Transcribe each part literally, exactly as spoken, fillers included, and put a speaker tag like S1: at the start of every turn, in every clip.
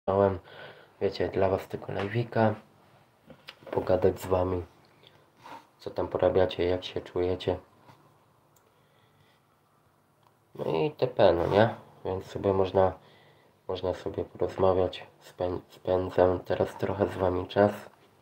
S1: Chciałem, wiecie, dla was tylko live'ika, pogadać z wami, co tam porabiacie, jak się czujecie. No i itp., no nie? Więc sobie można, można sobie porozmawiać, Spę spędzam teraz trochę z wami czas.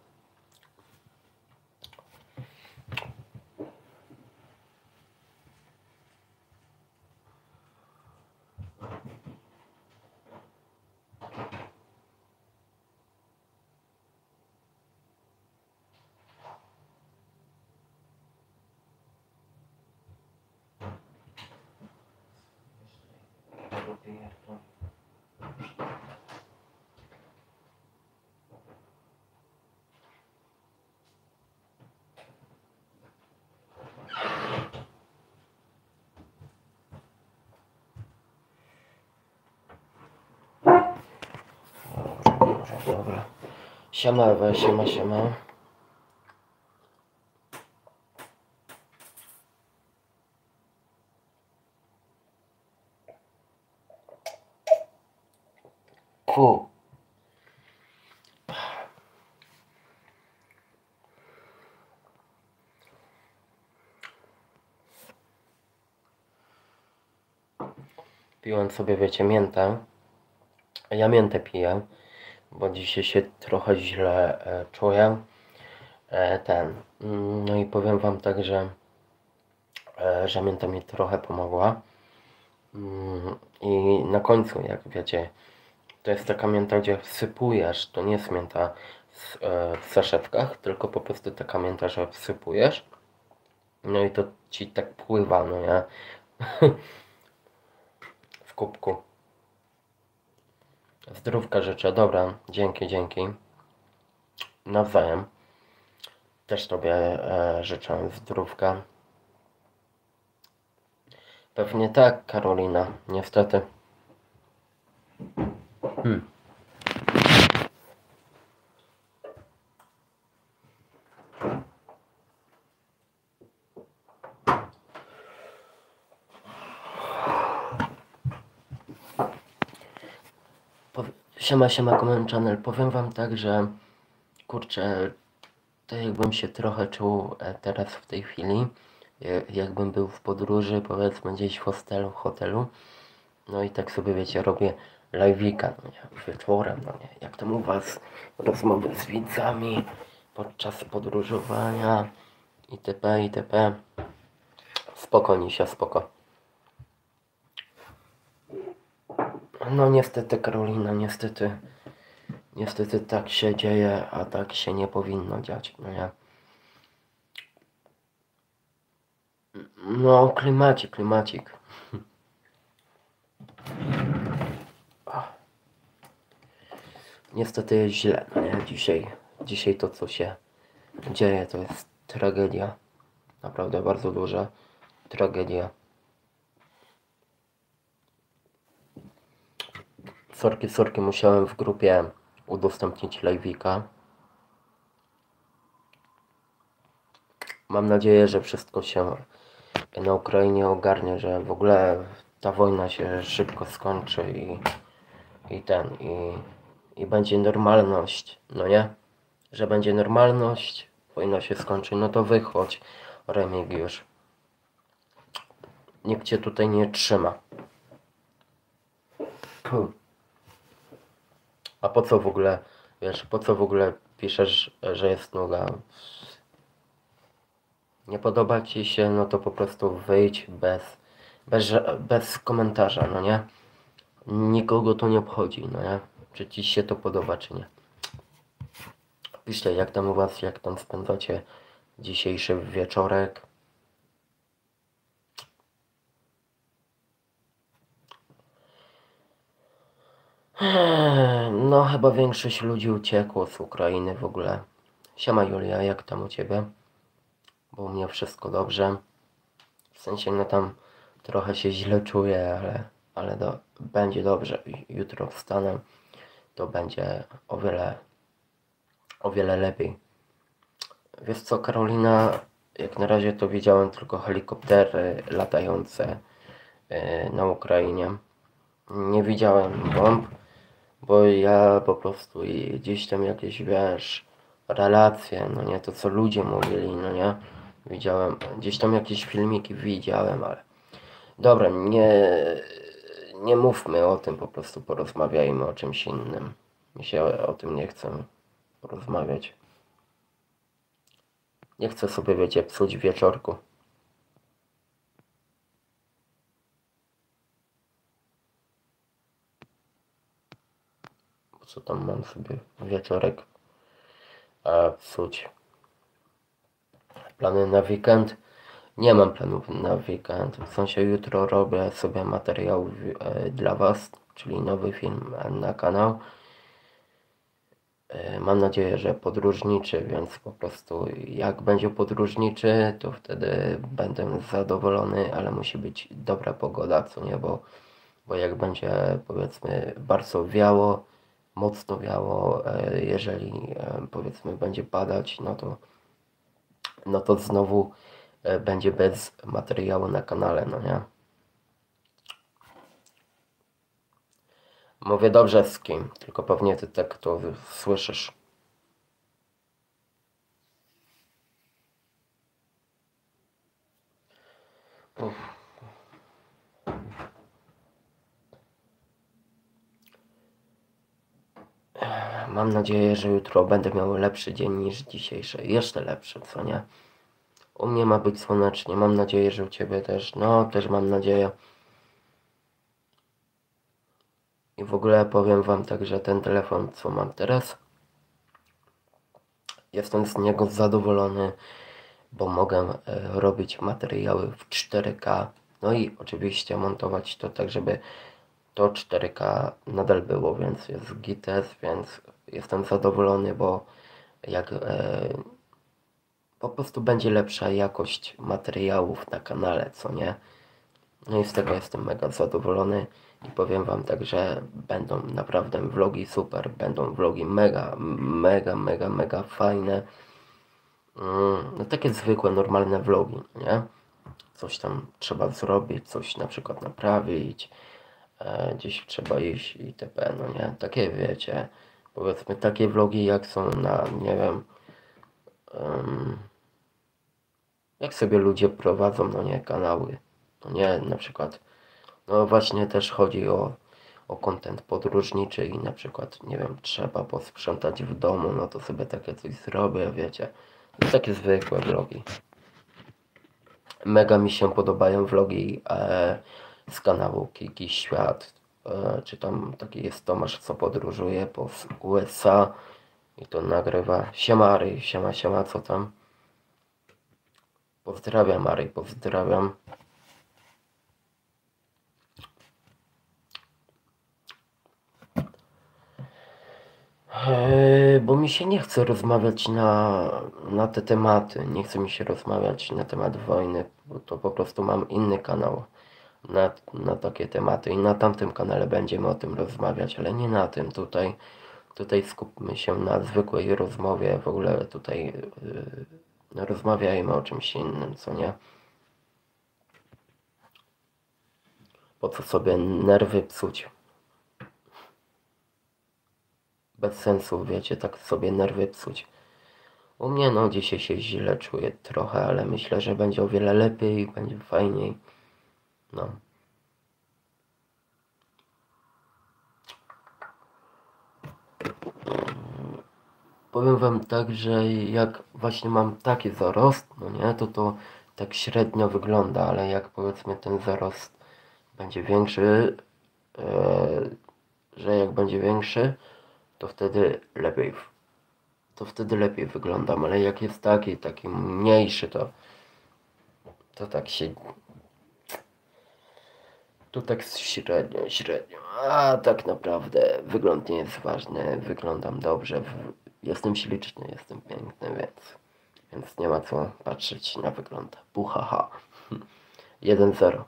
S1: Dobra, dobra. Siema Ewa, siema, siema. Fu. Piłem sobie, wiecie, miętę. Ja miętę piję, bo dzisiaj się trochę źle e, czuję. E, ten. Mm, No i powiem wam tak, że, e, że mięta mi trochę pomogła. Mm, I na końcu, jak wiecie, to jest taka mięta, gdzie wsypujesz, to nie jest mięta w, e, w saszetkach, tylko po prostu taka mięta, że wsypujesz. No i to ci tak pływa, no nie? W kubku. Zdrówka życzę, dobra, dzięki, dzięki. Nawzajem. Też tobie e, życzę zdrówka. Pewnie tak, Karolina, niestety. Hmm. Siema, siema, Comment Channel. Powiem wam tak, że kurczę, to jakbym się trochę czuł teraz w tej chwili, jakbym był w podróży, powiedzmy gdzieś w hostelu, w hotelu. No i tak sobie, wiecie, robię live'ika, no nie, wieczorem, no nie, jak tam u was, rozmowy z widzami podczas podróżowania, itp., itp. Spoko, Nisia, spoko. No niestety, Karolina, niestety, niestety tak się dzieje, a tak się nie powinno dziać, no nie. No, klimacik, klimacik. Niestety jest źle, no nie? Dzisiaj, dzisiaj to, co się dzieje, to jest tragedia. Naprawdę bardzo duża tragedia. Sorki, sorki, musiałem w grupie udostępnić live'ika. Mam nadzieję, że wszystko się na Ukrainie ogarnie, że w ogóle ta wojna się szybko skończy i, i ten, i, i będzie normalność, no nie? Że będzie normalność, wojna się skończy, no to wychodź, Remigiusz. Nikt cię tutaj nie trzyma. Puh. A po co w ogóle, wiesz, po co w ogóle piszesz, że jest nuda? Nie podoba ci się, no to po prostu wyjdź bez, bez, bez komentarza, no nie? Nikogo to nie obchodzi, no nie? Czy ci się to podoba, czy nie? Piszcie, jak tam u was, jak tam spędzacie dzisiejszy wieczorek. No, chyba większość ludzi uciekło z Ukrainy w ogóle. Siema Julia, jak tam u ciebie? Bo u mnie wszystko dobrze. W sensie, no tam trochę się źle czuję, ale, ale do, będzie dobrze. Jutro wstanę, to będzie o wiele, o wiele lepiej. Wiesz co, Karolina, jak na razie to widziałem tylko helikoptery latające yy, na Ukrainie. Nie widziałem bomb, Bo ja po prostu i gdzieś tam jakieś, wiesz, relacje, no nie, to co ludzie mówili, no nie, widziałem, gdzieś tam jakieś filmiki widziałem, ale dobra, nie, nie mówmy o tym, po prostu porozmawiajmy o czymś innym. Mi się o, o tym nie chcę porozmawiać. Nie chcę sobie, wiecie, psuć wieczorku. Po co tam mam sobie wieczorek a psuć? Plany na weekend? Nie mam planów na weekend. W sensie jutro robię sobie materiał e, dla Was, czyli nowy film na kanał. E, mam nadzieję, że podróżniczy, więc po prostu jak będzie podróżniczy, to wtedy będę zadowolony, ale musi być dobra pogoda, co nie, bo, bo jak będzie, powiedzmy, bardzo wiało, mocno wiało, e, jeżeli e, powiedzmy będzie padać, no to no to znowu e, będzie bez materiału na kanale, no nie? Mówię dobrze z kim, tylko pewnie ty tak to słyszysz. Uff. Mam nadzieję, że jutro będę miał lepszy dzień niż dzisiejszy. Jeszcze lepszy, co nie? U mnie ma być słonecznie. Mam nadzieję, że u ciebie też. No, też mam nadzieję. I w ogóle powiem wam tak, że ten telefon, co mam teraz, jestem z niego zadowolony, bo mogę e, robić materiały w cztery K. No i oczywiście montować to tak, żeby to cztery K nadal było, więc jest gites, więc jestem zadowolony, bo jak e, po prostu będzie lepsza jakość materiałów na kanale, co nie? No i z tego jestem mega zadowolony i powiem wam tak, że będą naprawdę vlogi super, będą vlogi mega, mega, mega, mega fajne. Mm, no takie zwykłe, normalne vlogi, nie? Coś tam trzeba zrobić, coś na przykład naprawić, e, gdzieś trzeba iść itp. No nie? Takie wiecie, powiedzmy takie vlogi jak są na, nie wiem, um, jak sobie ludzie prowadzą, no nie, kanały, no nie, na przykład, no właśnie też chodzi o, o content podróżniczy i na przykład, nie wiem, trzeba posprzątać w domu, no to sobie takie coś zrobię, wiecie, takie zwykłe vlogi. Mega mi się podobają vlogi e, z kanału Kiki Świat, e, czy tam taki jest Tomasz, co podróżuje po U S A i to nagrywa. Siema Ary, siema, siema, co tam? Pozdrawiam Ary, pozdrawiam. Eee, bo mi się nie chce rozmawiać na, na te tematy, nie chce mi się rozmawiać na temat wojny, bo to po prostu mam inny kanał na, na takie tematy i na tamtym kanale będziemy o tym rozmawiać, ale nie na tym. Tutaj, tutaj skupmy się na zwykłej rozmowie, w ogóle tutaj yy, rozmawiajmy o czymś innym, co nie? Po co sobie nerwy psuć? Bez sensu, wiecie, tak sobie nerwy psuć. U mnie no dzisiaj się źle czuję trochę, ale myślę, że będzie o wiele lepiej, będzie fajniej. No. Powiem wam tak, że jak właśnie mam taki zarost, no nie, to to tak średnio wygląda, ale jak powiedzmy ten zarost będzie większy, e, że jak będzie większy, to wtedy lepiej, to wtedy lepiej wyglądam, ale jak jest taki, taki mniejszy, to to tak się, to tak średnio, średnio, a tak naprawdę wygląd nie jest ważny, wyglądam dobrze, jestem śliczny, jestem piękny, więc, więc nie ma co patrzeć na wygląd. Puhaha. jeden zero.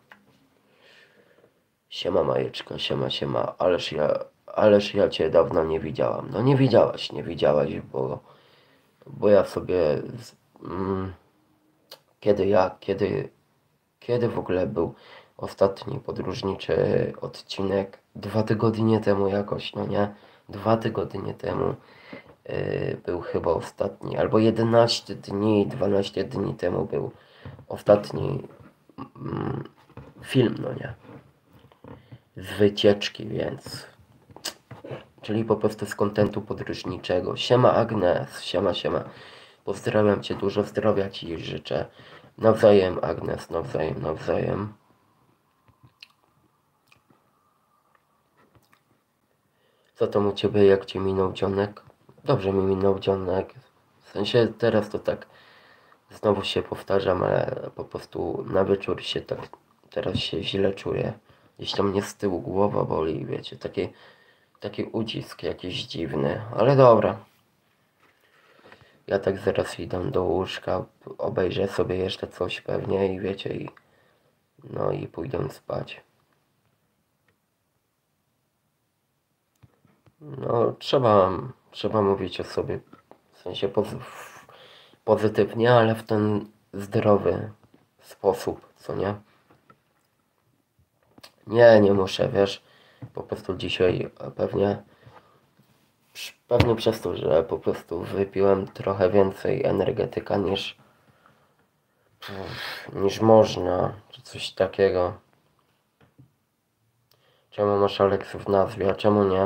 S1: Siema Majeczka, siema, siema, ależ ja, ależ ja cię dawno nie widziałam. No nie widziałaś, nie widziałaś, bo, bo ja sobie, z, mm, kiedy ja, kiedy, kiedy w ogóle był ostatni podróżniczy odcinek dwa tygodnie temu jakoś, no nie? Dwa tygodnie temu yy, był chyba ostatni, albo jedenaście dni, dwanaście dni temu był ostatni mm, film, no nie? Z wycieczki, więc... Czyli po prostu z kontentu podróżniczego. Siema Agnes, siema, siema. Pozdrawiam Cię, dużo zdrowia Ci życzę. Nawzajem Agnes, nawzajem, nawzajem. Co tam u Ciebie, jak Ci minął dzionek? Dobrze mi minął dzionek. W sensie teraz to tak znowu się powtarzam, ale po prostu na wieczór się tak teraz się źle czuję. Gdzieś tam mnie z tyłu głowa boli, wiecie, taki, taki ucisk jakiś dziwny, ale dobra. Ja tak zaraz idę do łóżka, obejrzę sobie jeszcze coś pewnie i wiecie, i no i pójdę spać. No trzeba, trzeba mówić o sobie, w sensie poz pozytywnie, ale w ten zdrowy sposób, co nie? Nie, nie muszę, wiesz, po prostu dzisiaj pewnie, pewnie przez to, że po prostu wypiłem trochę więcej energetyka niż, niż można, czy coś takiego. Czemu masz Aleksu w nazwie, a czemu nie?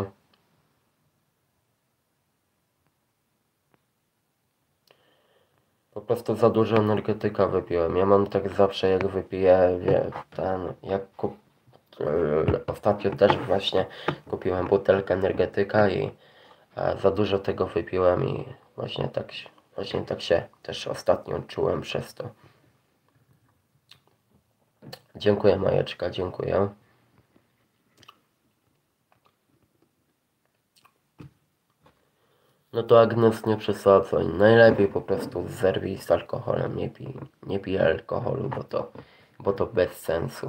S1: Po prostu za dużo energetyka wypiłem. Ja mam tak zawsze, jak wypiję, wie, ten, jak kup... Ostatnio też właśnie kupiłem butelkę energetyka i e, za dużo tego wypiłem i właśnie tak, właśnie tak się też ostatnio czułem przez to. Dziękuję Majeczka, dziękuję. No to Agnes, nie przesadzaj. Najlepiej po prostu zerwij z alkoholem, nie pij, nie pij alkoholu, bo to, bo to bez sensu.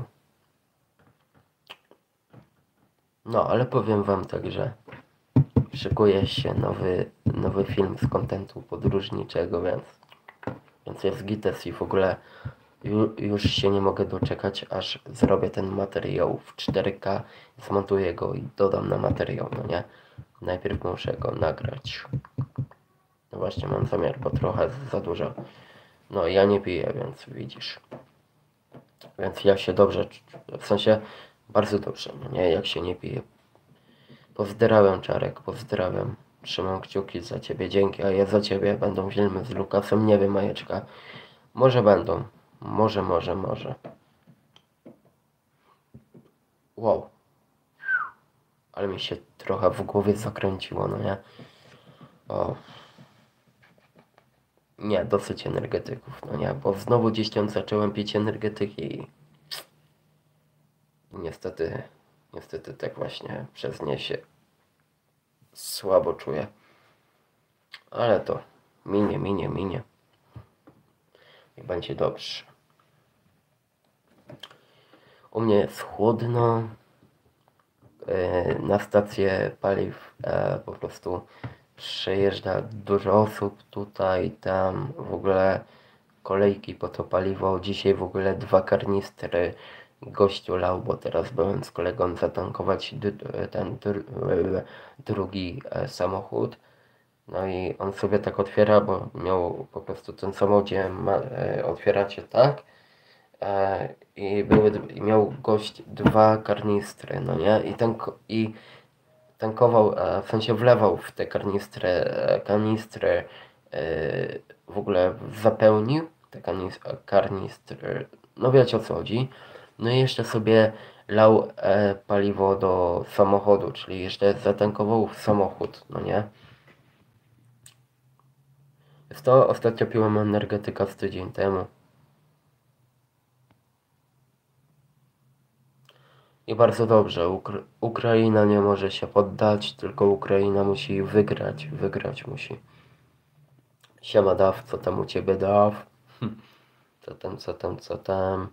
S1: No, ale powiem wam tak, że szykuje się nowy, nowy film z kontentu podróżniczego, więc, więc jest gites i w ogóle ju, już się nie mogę doczekać, aż zrobię ten materiał w cztery K, zmontuję go i dodam na materiał, no nie? Najpierw muszę go nagrać. No właśnie mam zamiar, bo trochę za dużo. No ja nie piję, więc widzisz. Więc ja się dobrze, w sensie bardzo dobrze, no nie? Jak się nie pije. Pozdrawiam Czarek, pozdrawiam. Trzymam kciuki za Ciebie, dzięki, a ja za Ciebie. Będą filmy z Lukasem, nie wiem Majeczka. Może będą, może, może, może. Wow. Ale mi się trochę w głowie zakręciło, no nie? O. Nie, dosyć energetyków, no nie? Bo znowu gdzieś tam zacząłem pić energetyki i niestety, niestety tak właśnie przez nie się słabo czuję. Ale to minie, minie, minie. I będzie dobrze. U mnie jest chłodno. Na stację paliw po prostu przejeżdża dużo osób tutaj, tam, w ogóle kolejki po to paliwo. Dzisiaj w ogóle dwa karnistry gościu lał, bo teraz byłem z kolegą zatankować ten drugi samochód. No i on sobie tak otwiera, bo miał po prostu ten samochód ma, otwiera się tak. E, i były, i miał gość dwa karnistry, no nie? I, tank, i tankował, e, w sensie wlewał w te karnistry, e, kanistry, e, w ogóle zapełnił te kanistry, karnistry, no wiecie o co chodzi. No i jeszcze sobie lał e, paliwo do samochodu, czyli jeszcze zatankował w samochód, no nie? Jest to ostatnio piłem energetyka z tydzień temu. I bardzo dobrze, Ukra Ukraina nie może się poddać, tylko Ukraina musi wygrać, wygrać musi. Siema Daw, co tam u Ciebie Daw? Co tam, co tam, co tam?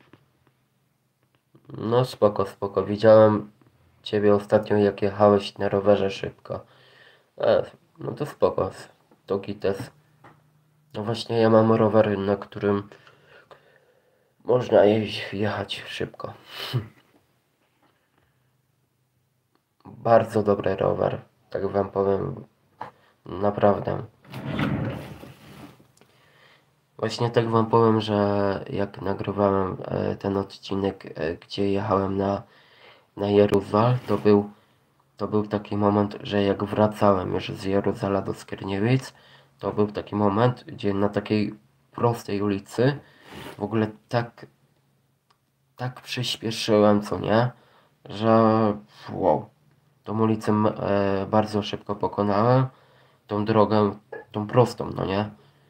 S1: No spoko, spoko, widziałem Ciebie ostatnio jak jechałeś na rowerze szybko. E, no to spoko, to gites. No właśnie ja mam rower, na którym Można jeździć, jechać szybko. Bardzo dobry rower, tak wam powiem, naprawdę. Właśnie tak wam powiem, że jak nagrywałem e, ten odcinek, e, gdzie jechałem na, na Jeruzal, to był, to był taki moment, że jak wracałem już z Jeruzala do Skierniewic, to był taki moment, gdzie na takiej prostej ulicy w ogóle tak, tak przyspieszyłem, co nie, że wow. Tą ulicę e, bardzo szybko pokonałem, tą drogę, tą prostą, no nie?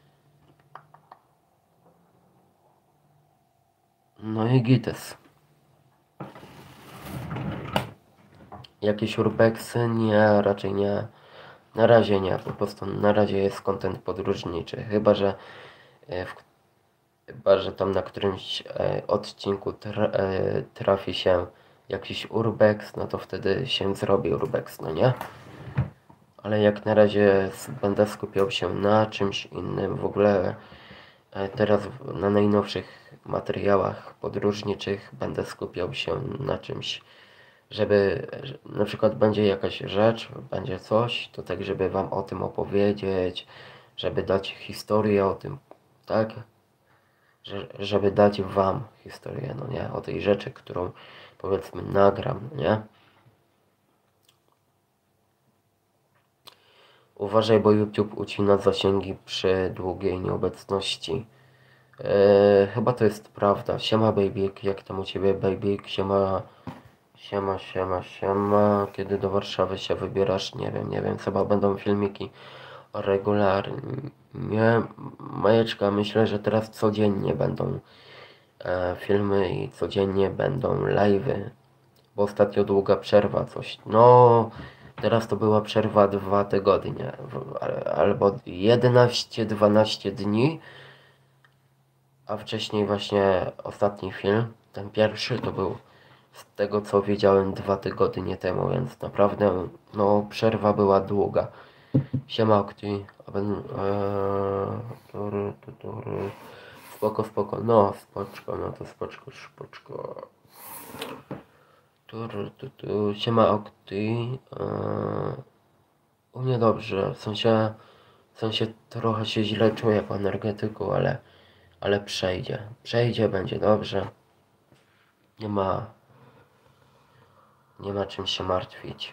S1: No i gites. Jakieś urbexy? Nie, raczej nie. Na razie nie, po prostu na razie jest content podróżniczy. Chyba, że e, w, chyba, że tam na którymś e, odcinku tra, e, trafi się jakiś urbex, no to wtedy się zrobi urbex, no nie? Ale jak na razie będę skupiał się na czymś innym. W ogóle e, teraz na najnowszych materiałach podróżniczych będę skupiał się na czymś, żeby na przykład będzie jakaś rzecz, będzie coś, to tak, żeby wam o tym opowiedzieć, żeby dać historię o tym, tak? Że, żeby dać wam historię, no nie? O tej rzeczy, którą powiedzmy nagram, no nie? Uważaj, bo YouTube ucina zasięgi przy długiej nieobecności. Eee, chyba to jest prawda. Siema Babyk, jak tam u ciebie Babyk? Siema, siema, siema, siema. Kiedy do Warszawy się wybierasz? Nie wiem, nie wiem. Chyba będą filmiki regularnie. Majeczka, myślę, że teraz codziennie będą e, filmy i codziennie będą live'y. Bo ostatnio długa przerwa, coś. No, teraz to była przerwa dwa tygodnie. Albo jedenaście dwanaście dni. A wcześniej właśnie ostatni film, ten pierwszy, to był z tego co wiedziałem dwa tygodnie temu, więc naprawdę no przerwa była długa. Siema Okti, eee, tury, tury. Spoko, spoko, no spoczko, no to spoczko, spoczko. Tury, tury. Siema Okti, eee, u mnie dobrze, w sensie, w sensie trochę się źle czuję po energetyku, ale ale przejdzie. Przejdzie, będzie dobrze. Nie ma, nie ma czym się martwić.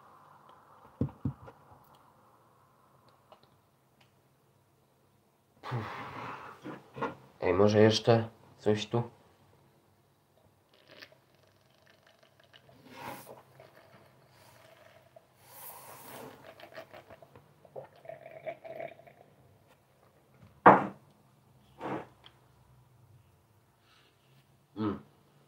S1: Ej, może jeszcze coś tu? Mm.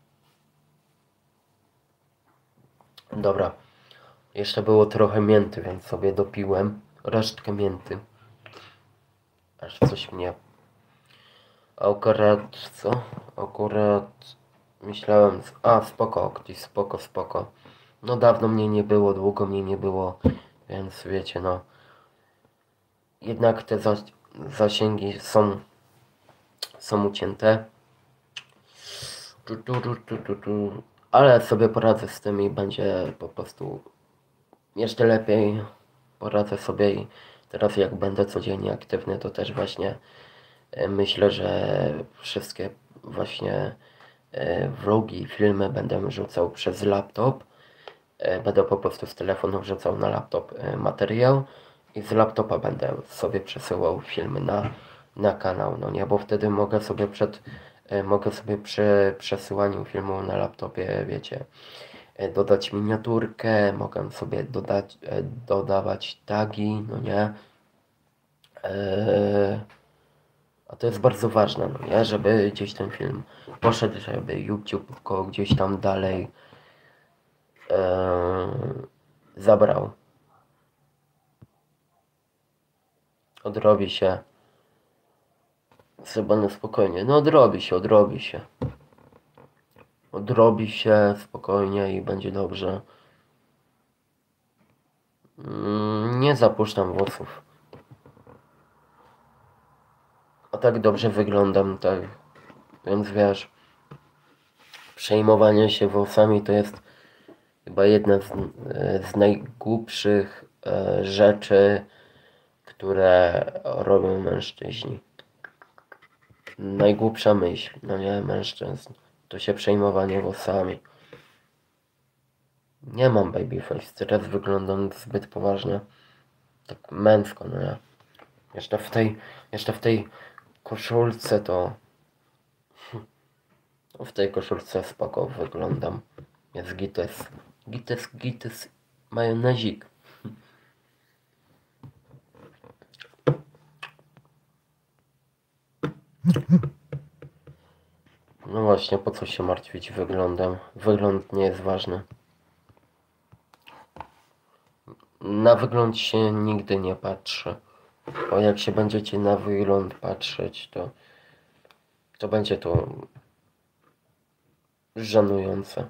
S1: Dobra. Jeszcze było trochę mięty, więc sobie dopiłem resztkę mięty. Aż coś mnie... Akurat co? Akurat myślałem... A, spoko, Okti, spoko, spoko. No dawno mnie nie było, długo mnie nie było, więc wiecie, no... Jednak te zasięgi są... są ucięte. Tu, tu, tu, tu, tu, tu. Ale sobie poradzę z tym i będzie po prostu jeszcze lepiej. Poradzę sobie i teraz jak będę codziennie aktywny, to też właśnie e, myślę, że wszystkie właśnie e, vlogi, filmy będę rzucał przez laptop. E, będę po prostu z telefonu wrzucał na laptop e, materiał i z laptopa będę sobie przesyłał filmy na, na kanał, no nie, bo wtedy mogę sobie przed mogę sobie przy przesyłaniu filmu na laptopie, wiecie, dodać miniaturkę, mogę sobie dodać, dodawać tagi, no nie. Eee, a to jest bardzo ważne, no nie, żeby gdzieś ten film poszedł, żeby YouTube go gdzieś tam dalej eee, zabrał. Odrobi się. Chyba na spokojnie. No odrobi się, odrobi się. Odrobi się spokojnie i będzie dobrze. Nie zapuszczam włosów. A tak dobrze wyglądam, tak. Więc wiesz. Przejmowanie się włosami to jest chyba jedna z, z najgłupszych e, rzeczy, które robią mężczyźni. Najgłupsza myśl, no nie, mężczyzn, to się przejmowanie włosami. Nie mam babyface, teraz wyglądam zbyt poważnie, tak męsko, no nie. Jeszcze w tej, jeszcze w tej koszulce to... W tej koszulce spoko wyglądam. Jest gites. Gites, gites, majonezik. No właśnie, po co się martwić wyglądem? Wygląd nie jest ważny. Na wygląd się nigdy nie patrzy. Bo jak się będziecie na wygląd patrzeć, to to będzie to żenujące.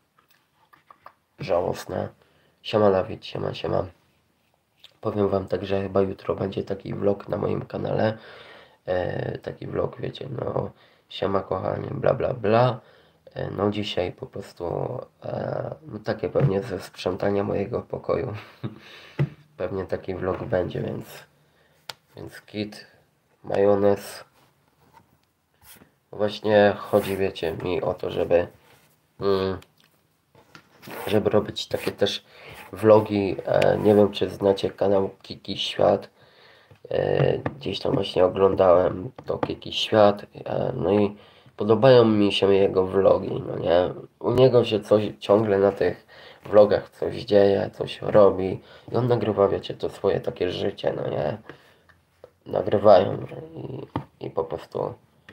S1: Żałosne. Siema Dawid, siema, siema. Powiem wam tak, że chyba jutro będzie taki vlog na moim kanale. E, taki vlog, wiecie, no siema kochani, bla bla bla. E, no dzisiaj po prostu e, no takie pewnie ze sprzątania mojego pokoju. Pewnie taki vlog będzie, więc więc kit, majonez. Właśnie chodzi, wiecie, mi o to, żeby mm, żeby robić takie też vlogi. E, nie wiem, czy znacie kanał Kiki Świat. E, gdzieś tam właśnie oglądałem to Kiki Świat. E, no i podobają mi się jego vlogi, no nie? U niego się coś ciągle na tych vlogach coś dzieje, coś robi. I on nagrywa, wiecie, to swoje takie życie, no nie? Nagrywają i, i po prostu...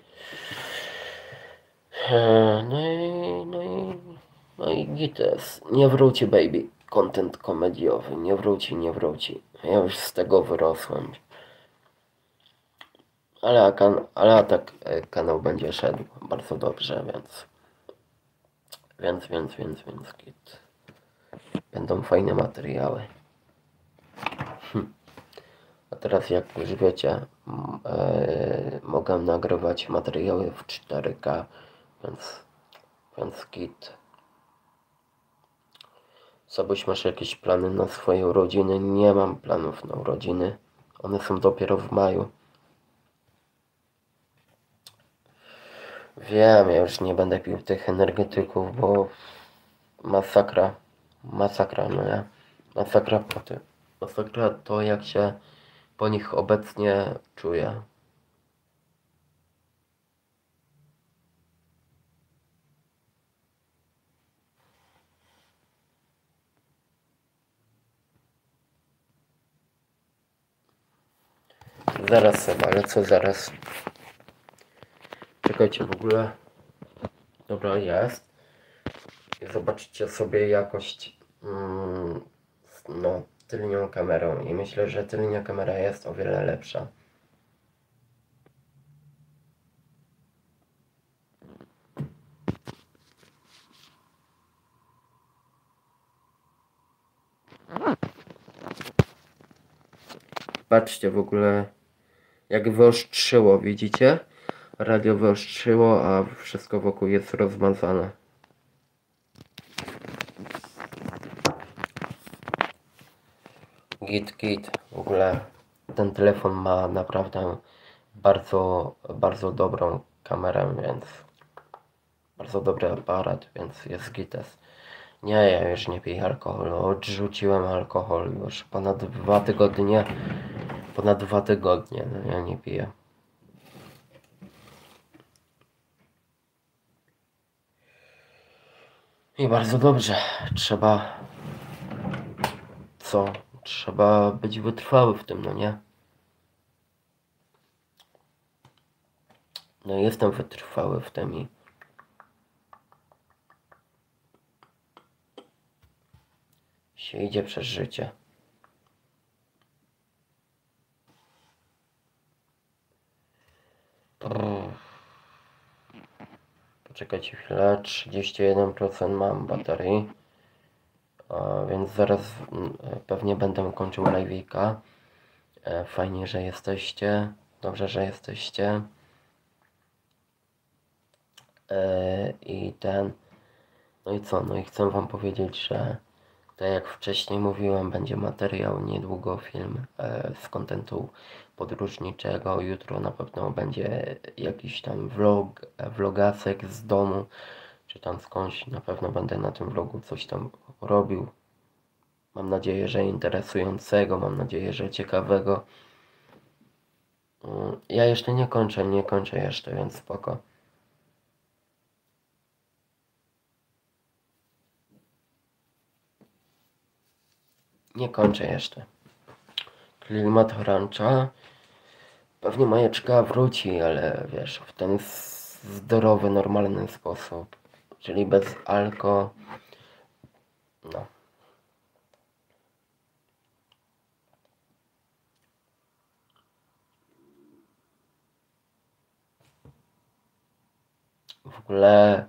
S1: E, no i... No i... No i gites. Nie wróci, baby. Content komediowy. Nie wróci, nie wróci. Ja już z tego wyrosłem. Ale, kan ale tak e, kanał będzie szedł bardzo dobrze, więc... Więc, więc, więc, więc git. Będą fajne materiały. Hm. A teraz jak już wiecie, e, mogę nagrywać materiały w cztery K, więc, więc git. Sobuś, masz jakieś plany na swoje urodziny? Nie mam planów na urodziny. One są dopiero w maju. Wiem, ja już nie będę pił tych energetyków, bo masakra. Masakra, no ja. Masakra po tym. Masakra to, jak się po nich obecnie czuję. Zaraz sobie, ale co zaraz? Czekajcie, w ogóle. Dobra, jest. I zobaczcie sobie jakość mm, no, tylnią kamerą. I myślę, że tylnia kamera jest o wiele lepsza. Patrzcie w ogóle, jak wyostrzyło, widzicie? Radio wyostrzyło, a wszystko wokół jest rozmazane. Git, git. W ogóle ten telefon ma naprawdę bardzo, bardzo dobrą kamerę, więc bardzo dobry aparat, więc jest gites. Nie, ja już nie piję alkoholu. Odrzuciłem alkohol już ponad dwa tygodnie. Ponad dwa tygodnie, no ja nie piję. I bardzo dobrze. Trzeba... Co? Trzeba być wytrwały w tym, no nie? No jestem wytrwały w tym i... się idzie przez życie. Poczekajcie chwilę, trzydzieści jeden procent mam baterii, a więc zaraz pewnie będę kończył live'ika. Fajnie, że jesteście, dobrze, że jesteście. I ten, No i co? No i chcę wam powiedzieć, że tak jak wcześniej mówiłem, będzie materiał, niedługo film e, z kontentu podróżniczego. Jutro na pewno będzie jakiś tam vlog, e, vlogasek z domu, czy tam skądś. Na pewno będę na tym vlogu coś tam robił. Mam nadzieję, że interesującego, mam nadzieję, że ciekawego. Mm, Ja jeszcze nie kończę, nie kończę jeszcze, więc spoko. Nie kończę jeszcze. Klimat rancza. Pewnie Majeczka wróci, ale wiesz, w ten zdrowy, normalny sposób. Czyli bez alko. No. W ogóle...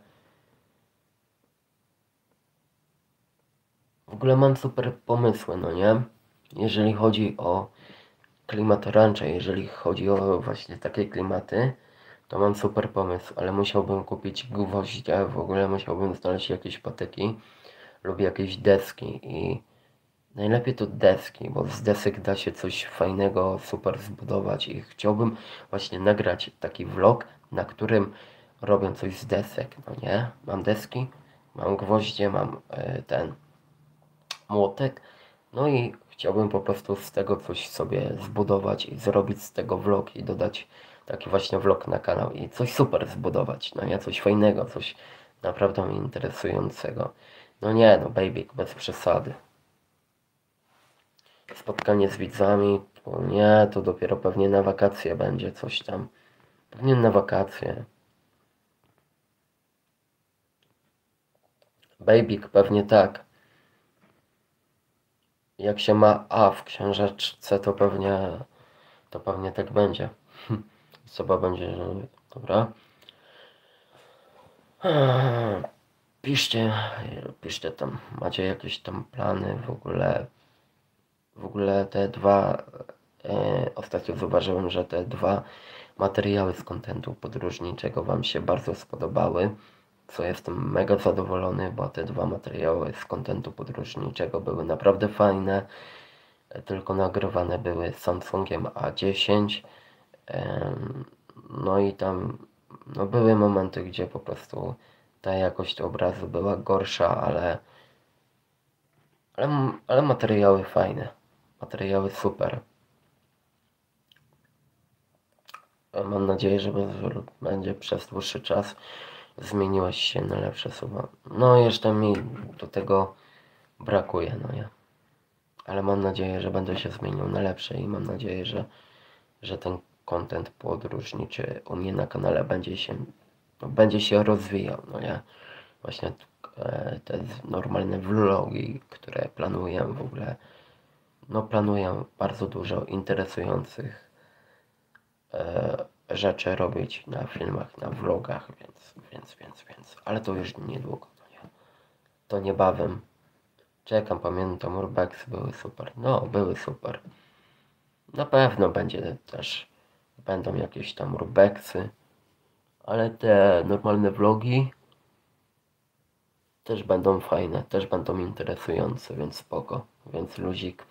S1: W ogóle mam super pomysły, no nie? Jeżeli chodzi o klimat rancha, jeżeli chodzi o właśnie takie klimaty, to mam super pomysł, ale musiałbym kupić gwoździe, w ogóle musiałbym znaleźć jakieś patyki lub jakieś deski i najlepiej to deski, bo z desek da się coś fajnego, super zbudować i chciałbym właśnie nagrać taki vlog, na którym robię coś z desek, no nie? Mam deski, mam gwoździe, mam y, ten młotek, no i chciałbym po prostu z tego coś sobie zbudować i zrobić z tego vlog i dodać taki właśnie vlog na kanał i coś super zbudować, no nie? Coś fajnego, coś naprawdę interesującego. No nie, no baby, bez przesady. Spotkanie z widzami, to nie, to dopiero pewnie na wakacje będzie coś tam. Pewnie na wakacje. Babyk, pewnie tak. Jak się ma A w książeczce, to pewnie, to pewnie tak będzie. Osoba będzie, że dobra. Piszcie, piszcie tam, macie jakieś tam plany w ogóle. W ogóle te dwa, e, ostatnio zauważyłem, że te dwa materiały z kontentu podróżniczego wam się bardzo spodobały, co jestem mega zadowolony, bo te dwa materiały z kontentu podróżniczego były naprawdę fajne, e, tylko nagrywane były Samsungiem A dziesięć, e, no i tam no były momenty, gdzie po prostu ta jakość obrazu była gorsza, ale, ale, ale materiały fajne, materiały super. Mam nadzieję, że będzie przez dłuższy czas zmieniłeś się na lepsze słowa. No jeszcze mi do tego brakuje, no nie. Ale mam nadzieję, że będę się zmienił na lepsze i mam nadzieję, że, że ten content podróżniczy u mnie na kanale będzie się, no, będzie się rozwijał, no nie. Właśnie e, te normalne vlogi, które planuję w ogóle, no planuję bardzo dużo interesujących e, rzeczy robić na filmach, na vlogach, więc, więc, więc, więc, ale to już niedługo, to nie, to niebawem. Czekam, pamiętam, urbexy były super, no, były super. Na pewno będzie też, będą jakieś tam urbexy, ale te normalne vlogi też będą fajne, też będą interesujące, więc spoko, więc luzik.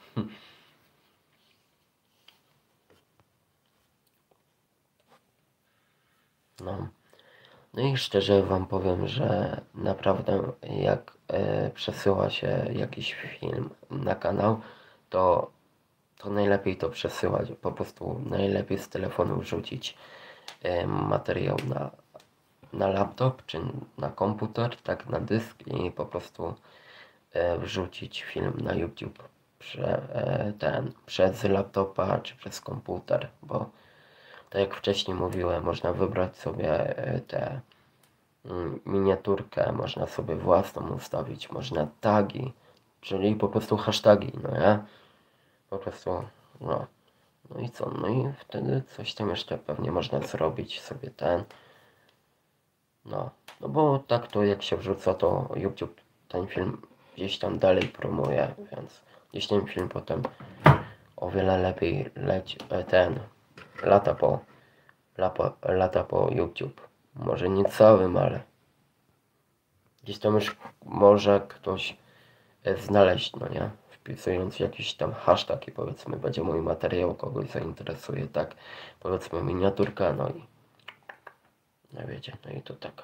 S1: No. No i szczerze wam powiem, że naprawdę jak e, przesyła się jakiś film na kanał, to, to najlepiej to przesyłać, po prostu najlepiej z telefonu wrzucić e, materiał na, na laptop czy na komputer, tak na dysk i po prostu e, wrzucić film na YouTube prze, e, ten, przez laptopa czy przez komputer, bo tak jak wcześniej mówiłem, można wybrać sobie e, te miniaturkę, można sobie własną ustawić, można tagi, czyli po prostu hasztagi, no nie? Po prostu, no. No i co? No i wtedy coś tam jeszcze pewnie można zrobić sobie ten. No, no bo tak to jak się wrzuca, to YouTube ten film gdzieś tam dalej promuje, więc gdzieś ten film potem o wiele lepiej leci, ten, lata po, lata, lata po YouTube. Może nie całym, ale Gdzieś tam już może ktoś e, znaleźć, no nie? Wpisując jakiś tam hashtag i powiedzmy będzie mój materiał, kogoś zainteresuje, tak? Powiedzmy miniaturka, no i no wiecie, no i to tak.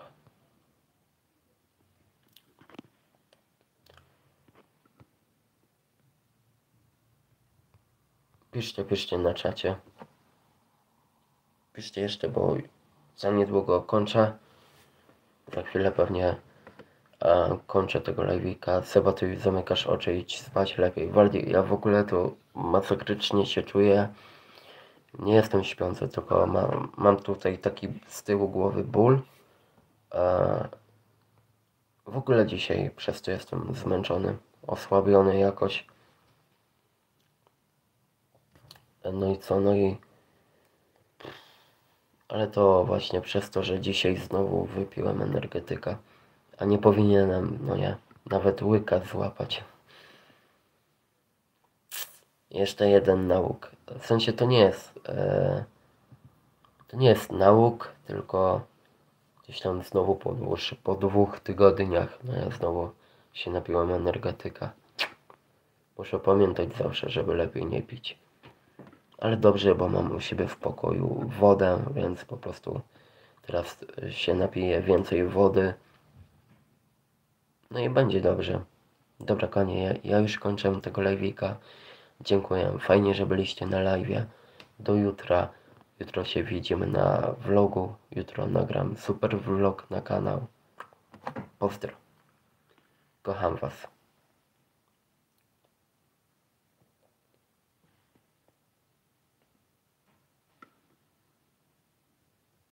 S1: Piszcie, piszcie na czacie. Piszcie jeszcze, bo za niedługo kończę. Za chwilę pewnie a, kończę tego live'ika. Seba, ty już zamykasz oczy i idź spać lepiej. Bardziej, ja w ogóle to masakrycznie się czuję. Nie jestem śpiący, tylko mam, mam tutaj taki z tyłu głowy ból. A, w ogóle dzisiaj przez to jestem zmęczony, osłabiony jakoś. No i co, no i... Ale to właśnie przez to, że dzisiaj znowu wypiłem energetyka. A nie powinienem, no nie, nawet łyka złapać. Jeszcze jeden nauk. W sensie to nie jest... E, to nie jest nauk, tylko gdzieś tam znowu po, dłuższy, po dwóch tygodniach, no ja znowu się napiłem energetyka. Muszę pamiętać zawsze, żeby lepiej nie pić. Ale dobrze, bo mam u siebie w pokoju wodę, więc po prostu teraz się napiję więcej wody. No i będzie dobrze. Dobra, konie, ja, ja już kończę tego live'ika. Dziękuję. Fajnie, że byliście na live'ie. Do jutra. Jutro się widzimy na vlogu. Jutro nagram super vlog na kanał. Pozdro. Kocham was.